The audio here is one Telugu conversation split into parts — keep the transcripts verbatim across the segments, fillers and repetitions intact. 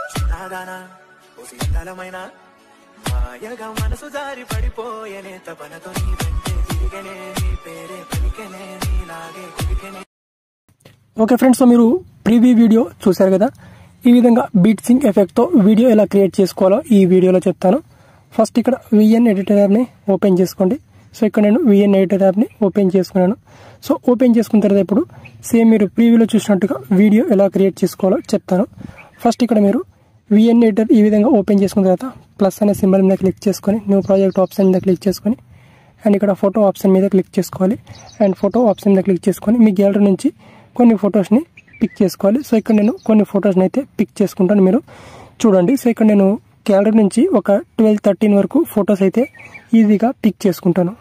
నాదానా ఓ శీతలమైన మాయగా మనసు జారి పడిపోయేనే తపనతో నీ వెంటే తిరిగనే నీ పేరే పలికెనే నీలాగే కులికెనే. ఓకే ఫ్రెండ్స్, సో మీరు ప్రీవ్యూ వీడియో చూశారు కదా. ఈ విధంగా బీట్ సింక్ ఎఫెక్ట్తో వీడియో ఎలా క్రియేట్ చేసుకోవాలో ఈ వీడియోలో చెప్తాను. ఫస్ట్ ఇక్కడ విఎన్ ఎడిటర్ యాప్ని ఓపెన్ చేసుకోండి. సో ఇక్కడ నేను విఎన్ ఎడిటర్ యాప్ని ఓపెన్ చేసుకున్నాను. సో ఓపెన్ చేసుకున్న తర్వాత ఇప్పుడు సేమ్ మీరు ప్రీవ్యూలో చూసినట్టుగా వీడియో ఎలా క్రియేట్ చేసుకోవాలో చెప్తాను. ఫస్ట్ ఇక్కడ మీరు విఎన్ ఎడిటర్ ఈ విధంగా ఓపెన్ చేసుకున్న తర్వాత ప్లస్ అనే సింబల్ మీద క్లిక్ చేసుకొని న్యూ ప్రాజెక్ట్ ఆప్షన్ మీద క్లిక్ చేసుకొని అండ్ ఇక్కడ ఫోటో ఆప్షన్ మీద క్లిక్ చేసుకోవాలి. అండ్ ఫోటో ఆప్షన్ మీద క్లిక్ చేసుకొని మీ గ్యాలరీ నుంచి కొన్ని ఫొటోస్ని పిక్ చేసుకోవాలి. సో ఇక్కడ నేను కొన్ని ఫొటోస్ని అయితే పిక్ చేసుకుంటాను, మీరు చూడండి. సో ఇక్కడ నేను గ్యాలరీ నుంచి ఒక ట్వెల్వ్ థర్టీన్ వరకు ఫొటోస్ అయితే ఈజీగా పిక్ చేసుకుంటాను.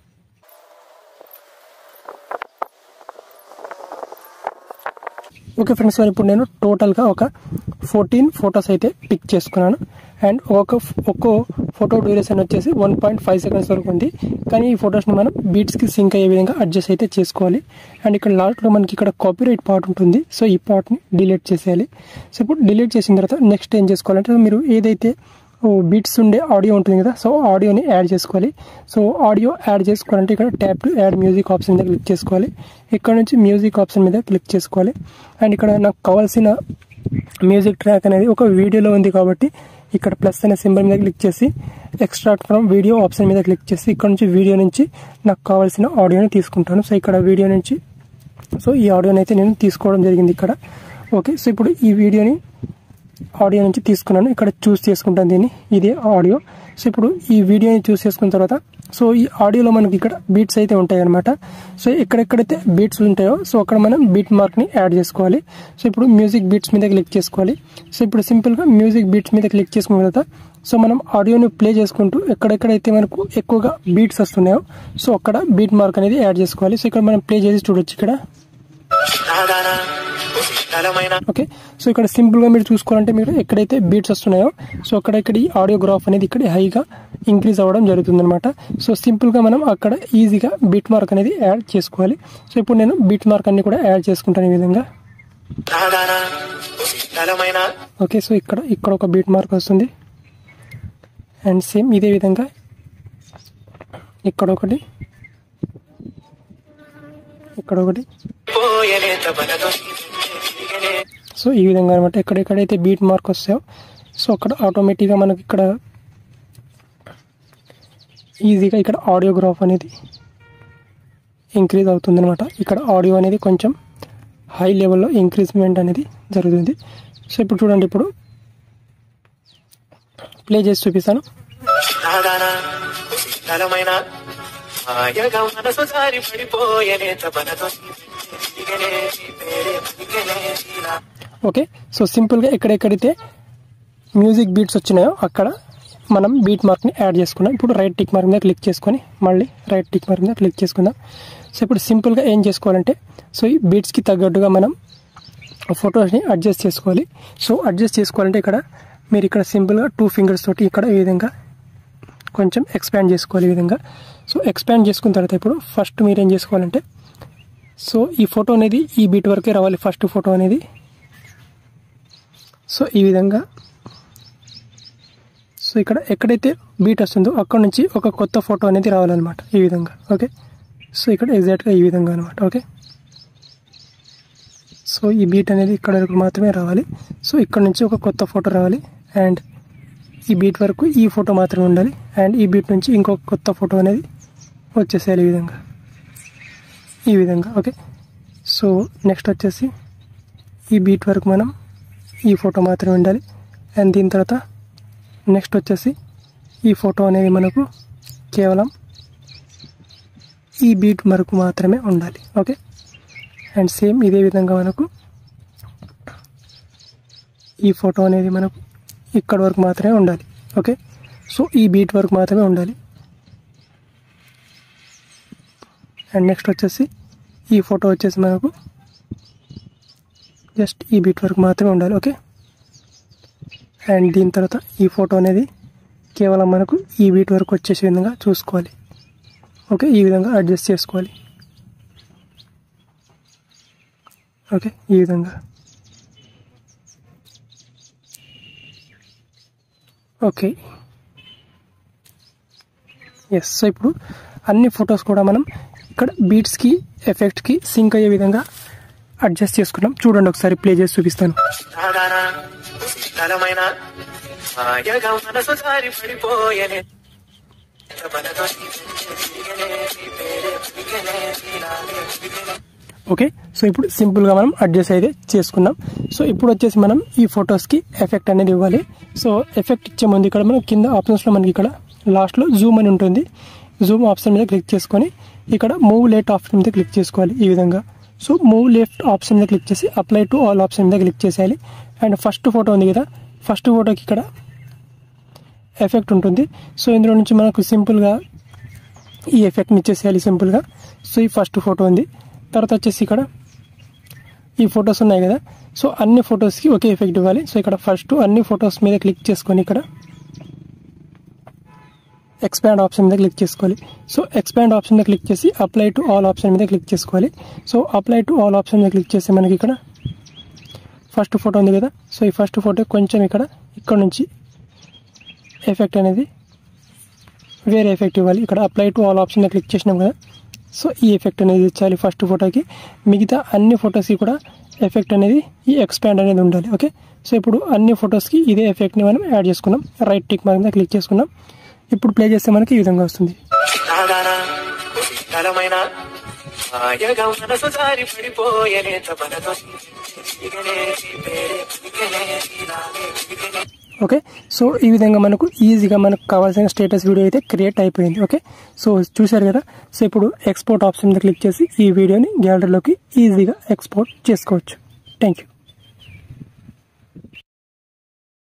ఓకే ఫ్రెండ్స్, మరి ఇప్పుడు నేను టోటల్గా ఒక ఫోర్టీన్ ఫొటోస్ అయితే పిక్ చేసుకున్నాను. అండ్ ఒక ఒక్కో ఫోటో డ్యూరేషన్ వచ్చేసి వన్ పాయింట్ ఫైవ్ సెకండ్స్ వరకు ఉంది. కానీ ఈ ఫొటోస్ని మనం బీట్స్కి సింక్ అయ్యే విధంగా అడ్జస్ట్ అయితే చేసుకోవాలి. అండ్ ఇక్కడ లాస్ట్లో మనకి ఇక్కడ కాపీరైట్ పార్ట్ ఉంటుంది. సో ఈ పార్ట్ని డిలీట్ చేసేయాలి. సో ఇప్పుడు డిలీట్ చేసిన తర్వాత నెక్స్ట్ ఏం చేసుకోవాలంటే మీరు ఏదైతే బీట్స్ ఉండే ఆడియో ఉంటుంది కదా, సో ఆడియోని యాడ్ చేసుకోవాలి. సో ఆడియో యాడ్ చేసుకోవాలంటే ఇక్కడ tap to add music option మీద క్లిక్ చేసుకోవాలి. ఇక్కడ నుంచి మ్యూజిక్ ఆప్షన్ మీద క్లిక్ చేసుకోవాలి. అండ్ ఇక్కడ నాకు కావాల్సిన మ్యూజిక్ ట్రాక్ అనేది ఒక వీడియోలో ఉంది కాబట్టి ఇక్కడ ప్లస్ అనే సింబల్ మీద క్లిక్ చేసి ఎక్స్ట్రాక్ట్ ఫ్రమ్ వీడియో ఆప్షన్ మీద క్లిక్ చేసి ఇక్కడ నుంచి వీడియో నుంచి నాకు కావాల్సిన ఆడియోని తీసుకుంటాను. సో ఇక్కడ వీడియో నుంచి సో ఈ ఆడియోని అయితే నేను తీసుకోవడం జరిగింది ఇక్కడ. ఓకే, సో ఇప్పుడు ఈ వీడియోని ఆడియో నుంచి తీసుకున్నాను, ఇక్కడ చూస్ చేసుకుంటాను దీన్ని, ఇదే ఆడియో. సో ఇప్పుడు ఈ వీడియోని చూస్ చేసుకున్న తర్వాత సో ఈ ఆడియోలో మనకి ఇక్కడ బీట్స్ అయితే ఉంటాయి అనమాట. సో ఎక్కడెక్కడైతే బీట్స్ ఉంటాయో సో అక్కడ మనం బీట్ మార్క్ని యాడ్ చేసుకోవాలి. సో ఇప్పుడు మ్యూజిక్ బీట్స్ మీద క్లిక్ చేసుకోవాలి. సో ఇప్పుడు సింపుల్గా మ్యూజిక్ బీట్స్ మీద క్లిక్ చేసుకున్న తర్వాత సో మనం ఆడియోని ప్లే చేసుకుంటూ ఎక్కడెక్కడైతే మనకు ఎక్కువగా బీట్స్ వస్తున్నాయో సో అక్కడ బీట్ మార్క్ అనేది యాడ్ చేసుకోవాలి. సో ఇక్కడ మనం ప్లే చేసి చూడొచ్చు ఇక్కడ. ఓకే, సో ఇక్కడ సింపుల్ గా మీరు చూసుకోవాలంటే మీరు ఎక్కడైతే బీట్స్ వస్తున్నాయో సో అక్కడ ఇక్కడ ఈ ఆడియో గ్రాఫ్ అనేది ఇక్కడ హైగా ఇంక్రీజ్ అవ్వడం జరుగుతుంది అనమాట. సో సింపుల్ గా మనం అక్కడ ఈజీగా బీట్ మార్క్ అనేది యాడ్ చేసుకోవాలి. సో ఇప్పుడు నేను బీట్ మార్క్ అన్ని కూడా యాడ్ చేసుకుంటాను ఈ విధంగా. ఓకే, సో ఇక్కడ ఇక్కడ ఒక బీట్ మార్క్ వస్తుంది. అండ్ సేమ్ ఇదే విధంగా ఇక్కడ ఒకటి ఇక్కడ ఒకటి సో ఈ విధంగా అనమాట. ఎక్కడెక్కడైతే బీట్ మార్క్ వస్తాయో సో అక్కడ ఆటోమేటిక్గా మనకి ఇక్కడ ఈజీగా ఇక్కడ ఆడియో గ్రాఫ్ అనేది ఇంక్రీజ్ అవుతుంది అనమాట. ఇక్కడ ఆడియో అనేది కొంచెం హై లెవెల్లో ఇంక్రీజ్మెంట్ అనేది జరుగుతుంది. సో ఇప్పుడు చూడండి, ఇప్పుడు ప్లే చేసి చూపిస్తాను. ఓకే, సో సింపుల్గా ఎక్కడెక్కడైతే మ్యూజిక్ బీట్స్ వచ్చినాయో అక్కడ మనం బీట్ మార్క్ని యాడ్ చేసుకున్నాం. ఇప్పుడు రైట్ టిక్ మార్క్ మీద క్లిక్ చేసుకొని మళ్ళీ రైట్ టిక్ మార్క్ మీద క్లిక్ చేసుకుందాం. సో ఇప్పుడు సింపుల్గా ఏం చేసుకోవాలంటే సో ఈ బీట్స్కి తగ్గట్టుగా మనం ఫొటోస్ని అడ్జస్ట్ చేసుకోవాలి. సో అడ్జస్ట్ చేసుకోవాలంటే ఇక్కడ మీరు ఇక్కడ సింపుల్గా టూ ఫింగర్స్ తోటి ఇక్కడ ఈ విధంగా కొంచెం ఎక్స్పాండ్ చేసుకోవాలి ఈ విధంగా. సో ఎక్స్పాండ్ చేసుకున్న తర్వాత ఇప్పుడు ఫస్ట్ మీరు ఏం చేసుకోవాలంటే సో ఈ ఫోటో అనేది ఈ బీట్ వరకే రావాలి, ఫస్ట్ ఫోటో అనేది. సో ఈ విధంగా సో ఇక్కడ ఎక్కడైతే బీట్ వస్తుందో అక్కడ నుంచి ఒక కొత్త ఫోటో అనేది రావాలన్నమాట ఈ విధంగా. ఓకే, సో ఇక్కడ ఎగ్జాక్ట్గా ఈ విధంగా అనమాట. ఓకే, సో ఈ బీట్ అనేది ఇక్కడ వరకు మాత్రమే రావాలి. సో ఇక్కడ నుంచి ఒక కొత్త ఫోటో రావాలి అండ్ ఈ బీట్ వరకు ఈ ఫోటో మాత్రమే ఉండాలి. అండ్ ఈ బీట్ నుంచి ఇంకొక కొత్త ఫోటో అనేది వచ్చేసేయాలి ఈ విధంగా ఈ విధంగా. ఓకే, సో నెక్స్ట్ వచ్చేసి ఈ బీట్ వరకు మనం ఈ ఫోటో మాత్రమే ఉండాలి. అండ్ దీని తర్వాత నెక్స్ట్ వచ్చేసి ఈ ఫోటో అనేది మనకు కేవలం ఈ బీట్ వరకు మాత్రమే ఉండాలి. ఓకే, అండ్ సేమ్ ఇదే విధంగా మనకు ఈ ఫోటో అనేది మనకు ఇక్కడ వరకు మాత్రమే ఉండాలి. ఓకే, సో ఈ బీట్ వరకు మాత్రమే ఉండాలి. అండ్ నెక్స్ట్ వచ్చేసి ఈ ఫోటో వచ్చేసి మనకు జస్ట్ ఈ బీట్ వరకు మాత్రమే ఉండాలి. ఓకే, అండ్ దీని తర్వాత ఈ ఫోటో అనేది కేవలం మనకు ఈ బీట్ వరకు వచ్చేసే విధంగా చూసుకోవాలి. ఓకే, ఈ విధంగా అడ్జస్ట్ చేసుకోవాలి. ఓకే, ఈ విధంగా ఓకే ఎస్. సో ఇప్పుడు అన్ని ఫొటోస్ కూడా మనం ఇక్కడ బీట్స్కి ఎఫెక్ట్కి సింక్ అయ్యే విధంగా అడ్జస్ట్ చేసుకున్నాం. చూడండి ఒకసారి ప్లే చేసి చూపిస్తాను. ఓకే సో ఇప్పుడు సింపుల్గా మనం అడ్జస్ట్ అయితే చేసుకున్నాం. సో ఇప్పుడు వచ్చేసి మనం ఈ ఫొటోస్కి ఎఫెక్ట్ అనేది ఇవ్వాలి. సో ఎఫెక్ట్ ఇచ్చే ముందు ఇక్కడ మనం కింద ఆప్షన్స్లో మనకి ఇక్కడ లాస్ట్లో జూమ్ అని ఉంటుంది. జూమ్ ఆప్షన్ మీద క్లిక్ చేసుకొని ఇక్కడ మూవ్ లెఫ్ట్ ఆప్షన్ మీద క్లిక్ చేసుకోవాలి ఈ విధంగా. సో మూవ్ లెఫ్ట్ ఆప్షన్ మీద క్లిక్ చేసి అప్లై టు ఆల్ ఆప్షన్ మీద క్లిక్ చేసేయాలి. అండ్ ఫస్ట్ ఫోటో ఉంది కదా, ఫస్ట్ ఫోటోకి ఇక్కడ ఎఫెక్ట్ ఉంటుంది. సో ఇందులో నుంచి మనకు సింపుల్గా ఈ ఎఫెక్ట్ని ఇచ్చేసేయాలి సింపుల్గా. సో ఈ ఫస్ట్ ఫోటో ఉంది. తర్వాత వచ్చేసి ఇక్కడ ఈ ఫొటోస్ ఉన్నాయి కదా, సో అన్ని ఫొటోస్కి ఒకే ఎఫెక్ట్ ఇవ్వాలి. సో ఇక్కడ ఫస్ట్ అన్ని ఫొటోస్ మీద క్లిక్ చేసుకొని ఇక్కడ ఎక్స్పాండ్ ఆప్షన్ మీద క్లిక్ చేసుకోవాలి. సో ఎక్స్పాండ్ ఆప్షన్ మీద క్లిక్ చేసి అప్లై టు ఆల్ ఆప్షన్ మీద క్లిక్ చేసుకోవాలి. So apply to all option మీద క్లిక్ చేసి మనకి ఇక్కడ ఫస్ట్ ఫోటో ఉంది కదా, సో ఈ ఫస్ట్ ఫోటో కొంచెం ఇక్కడ ఇక్కడ నుంచి ఎఫెక్ట్ అనేది వేరే ఎఫెక్ట్ ఇవ్వాలి. ఇక్కడ అప్లై టు ఆల్ ఆప్షన్ మీద క్లిక్ చేసినాం కదా, సో ఈ ఎఫెక్ట్ అనేది ఇచ్చాలి ఫస్ట్ ఫోటోకి. మిగతా అన్ని ఫొటోస్కి కూడా ఎఫెక్ట్ అనేది ఈ ఎక్స్పాండ్ అనేది ఉండాలి. ఓకే సో ఇప్పుడు అన్ని ఫొటోస్కి ఇదే ఎఫెక్ట్ని మనం యాడ్ చేసుకున్నాం. రైట్ టిక్ మార్క్ మీద క్లిక్ చేసుకున్నాం. ఇప్పుడు ప్లే చేస్తే మనకి ఈ విధంగా వస్తుంది. ఓకే సో ఈ విధంగా మనకు ఈజీగా మనకు కావాల్సిన స్టేటస్ వీడియో అయితే క్రియేట్ అయిపోయింది. ఓకే సో చూశారు కదా. సో ఇప్పుడు ఎక్స్పోర్ట్ ఆప్షన్ మీద క్లిక్ చేసి ఈ వీడియోని గ్యాలరీలోకి ఈజీగా ఎక్స్పోర్ట్ చేసుకోవచ్చు. Thank you.